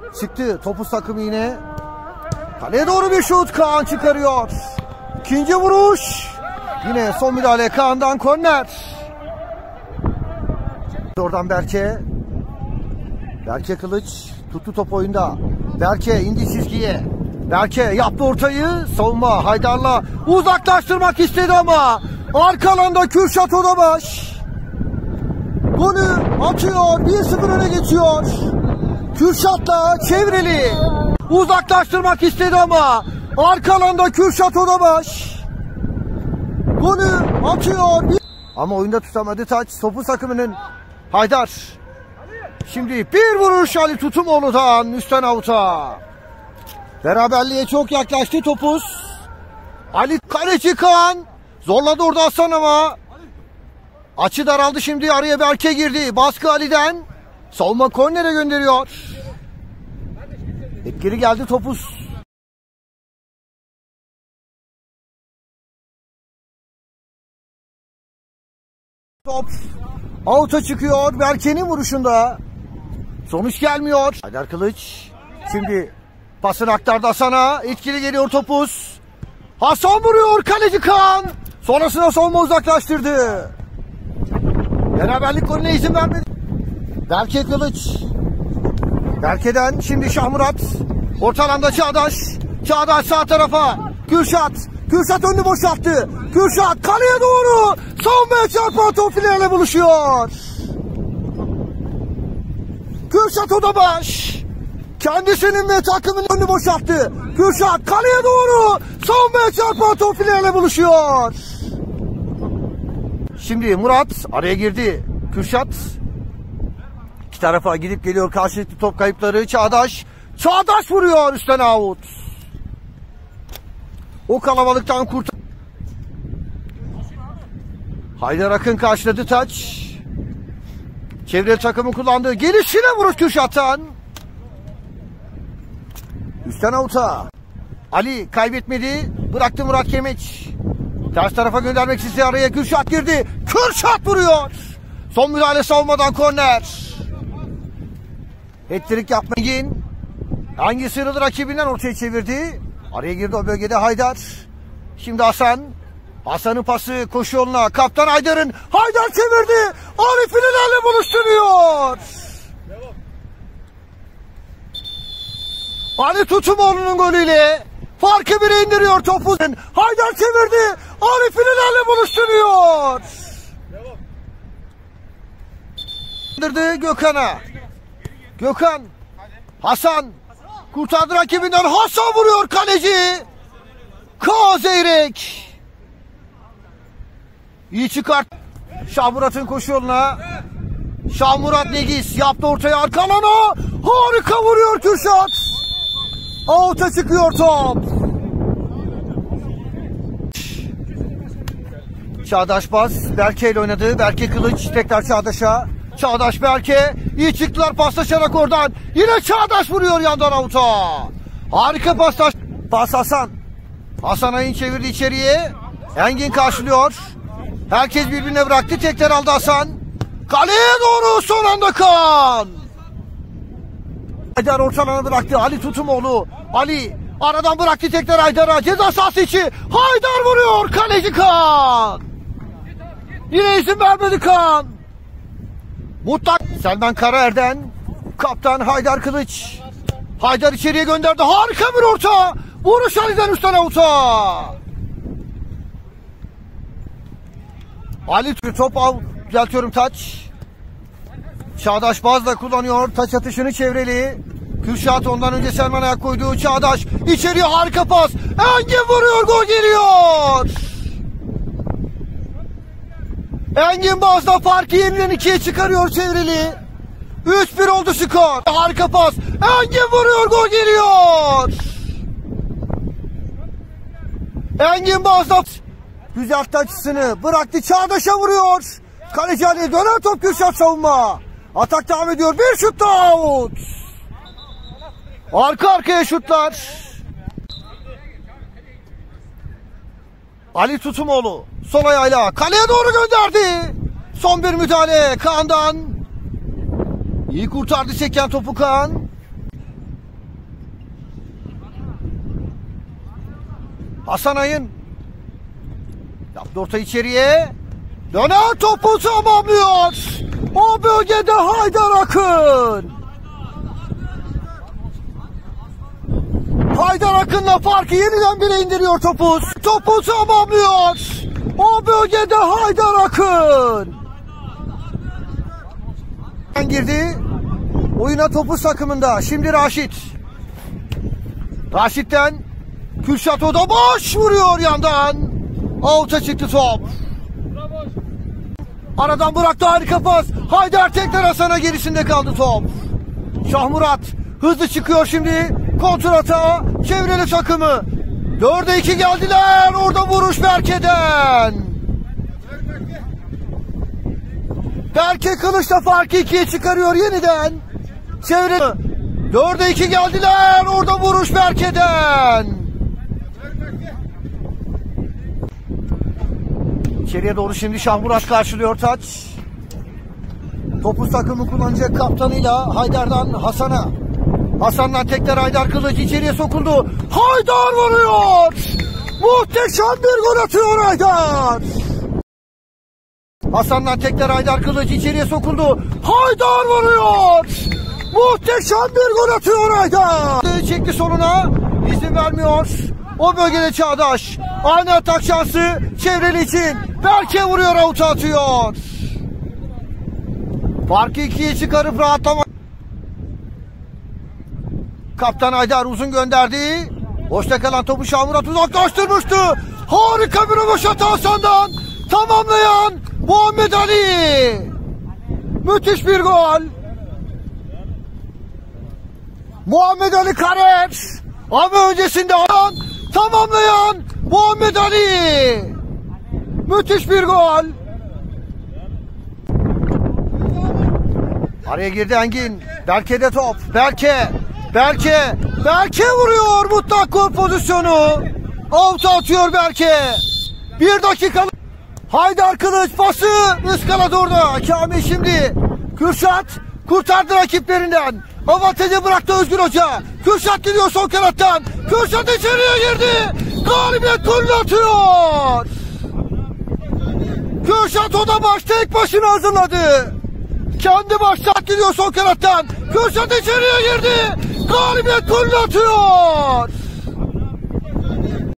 Çıktı Topuz takımı yine. Kaleye doğru bir şut. Kaan çıkarıyor. İkinci vuruş. Yine son müdahale Kaan'dan, korner. Oradan Berke. Berke Kılıç tuttu top oyunda. Berke indi çizgiye. Berke yaptı ortayı. Savunma Haydar'la uzaklaştırmak istedi ama arka alanda Kürşat Odabaş golü atıyor. 1-0 öne geçiyor. Kürşat'la çevreli uzaklaştırmak istedi ama arka alanda Kürşat Odabaş golü atıyor. Ama oyunda tutamadı taç. Topuz takımının Haydar. Şimdi bir vuruş Ali Tutumoğlu'dan üstten avuta. Beraberliğe çok yaklaştı Topuz. Ali kaleci Kaan. Zorladı orada Hasan ama açı daraldı, şimdi araya Berke girdi. Baskı Ali'den. Savunma kornere gönderiyor. Etkili geldi Topuz. Top avuta çıkıyor. Berke'nin vuruşunda sonuç gelmiyor. Haydar Kılıç şimdi pasını aktardı Hasan'a. Etkili geliyor Topuz. Hasan vuruyor, kaleci Kaan. Sonrasında savunma uzaklaştırdı. Beraberlik golüne izin vermedi. Berke Kılıç. Berke'den şimdi Şahmurat. Orta alanda Çağdaş. Çağdaş sağ tarafa. Kürşat. Kürşat önünü boşalttı. Kürşat kaleye doğru. Savunmaya çarpan top fileyle buluşuyor. Kürşat Odabaş kendisinin ve takımının önünü boşalttı. Kürşat kaleye doğru. Savunmaya çarpan top fileyle buluşuyor. Şimdi Murat araya girdi. Kürşat iki tarafa gidip geliyor, karşılıklı top kayıpları. Çağdaş. Çağdaş vuruyor, üstten out. O kalabalıktan kurtar. Haydar Akın karşıladı taç. Çevre takımı kullandığı gelişine vuruş Kürşat'tan. Üstten out'a. Ali kaybetmedi. Bıraktı Murat Kemeç. Ters tarafa göndermek istedi, araya Kürşat girdi. Kürşat vuruyor. Son müdahale savunmadan, korner. Hat-trick yapmayın. Hangi sıyrıldı rakibinden ortaya çevirdi. Araya girdi o bölgede Haydar. Şimdi Hasan. Hasan'ın pası koşu yoluna. Kaptan Haydar'ın. Haydar çevirdi. Arif İnan'la buluşturuyor. Ali Tutumoğlu'nun golüyle farkı bire indiriyor topu. Haydar çevirdi. Arif İnan'la buluşturuyor. Gökhan'a. Gökhan. Hasan. Kurtardı rakibinden. Hasan vuruyor, kaleci Kaan Zeyrek. İyi çıkart. Şahmurat'ın koşu yoluna. Şahmurat Negis yaptı ortaya, arka alana. Harika vuruyor Kürşat. Out'a çıkıyor top. Çağdaş Baz Berke ile oynadı. Berke Kılıç tekrar Çağdaş'a. Çağdaş Berke. İyi çıktılar paslaşarak oradan. Yine Çağdaş vuruyor yandan out'a. Harika paslar. Pas Hasan. Hasan Ayın çevirdi içeriye. Engin karşılıyor. Herkes birbirine bıraktı. Tekrar aldı Hasan. Kaleye doğru son anda Kaan. Haydar ortalarına bıraktı. Ali Tutumoğlu. Ali aradan bıraktı tekrar Haydar'a. Ceza sahası içi. Haydar vuruyor. Kaleci Kaan. Yine izin vermedi Kaan. Mutlak Selman Karaer'den kaptan Haydar Kılıç. Haydar içeriye gönderdi. Harika bir orta. Vuruş Ali'den üstten avuta. Ali top düzeltiyorum taç. Çağdaş Baz'la kullanıyor. Taç atışını çevreli. Kürşat ondan önce Selman ayak koydu. Çağdaş içeriye harika pas. Engin vuruyor, gol geliyor. Engin Baz'la farkı yeniden 2'ye çıkarıyor çevreli. 3-1 oldu skor. Harika pas. Engin vuruyor, gol geliyor. Engin Baz'la güzel açısını bıraktı. Çağdaş'a vuruyor. Kaleci Ali, döner top Kürşat savunma. Atak devam ediyor. Bir şut daha out. Arka arkaya şutlar. Ali Tutumoğlu sol ayağıyla kaleye doğru gönderdi. Son bir müdahale Kaan'dan. İyi kurtardı seken topu Kaan. Hasan Ayın yaptı orta içeriye. Dönen topu tamamlıyor. O bölgede Haydar Akın. Haydar Akın'la farkı yeniden bire indiriyor Topuz. Topu tamamlıyor. O bölgede Haydar Akın. Girdi. Oyuna Topuz takımında. Şimdi Raşit. Raşit'ten Kürşat, o da boş vuruyor yandan. Out'a çıktı top. Aradan bıraktı, harika pas. Haydar tekrar Hasan'a, gerisinde kaldı top. Şahmurat hızlı çıkıyor şimdi. Kontrata çevreli takımı. 4'e 2 geldiler. Orada vuruş Berke'den. Berke Kılıç'la farkı 2'ye çıkarıyor yeniden. Çevreli. 4'e 2 geldiler. Orada vuruş Berke'den. İçeriye doğru şimdi Şahmurat karşılıyor taç. Topuz takımı kullanacak kaptanıyla Haydar'dan Hasan'a. Hasan'dan tekrar Haydar Kılıç içeriye sokuldu. Haydar vuruyor. Muhteşem bir gol atıyor Haydar. Hasan'dan tekrar Haydar Kılıç içeriye sokuldu. Haydar vuruyor. Muhteşem bir gol atıyor Haydar. Çekti soluna. İzin vermiyor. O bölgede Çağdaş. Aynı atak şansı çevreli için. Berke vuruyor, avuta atıyor. Farkı 2'ye çıkarıp rahatlama. Kaptan Haydar uzun gönderdi. Boşta kalan topu Şahmurat uzaklaştırmıştı. Harika bir röveşata Hasan'dan. Tamamlayan Muhammed Ali. Müthiş bir gol. Muhammed Ali Kareps. Ama öncesinde tamamlayan Muhammed Ali. Müthiş bir gol. Araya girdi Engin. Berke'de top. Berke vuruyor, mutlak gol pozisyonu. Out'a atıyor Berke. 1 dakikalık. Haydar Kılıç pası ıskaladı orada. Kamil şimdi. Kürşat kurtardı rakiplerinden. Avantajı bıraktı Özgür Hoca. Kürşat gidiyor sol kanattan. Kürşat içeriye girdi. Galibiyet golünü atıyor. Kürşat o da maç tek başına hazırladı. Kendi başlat gidiyor sol kanattan. Kürşat içeriye girdi. Galibiyet golünü atıyor.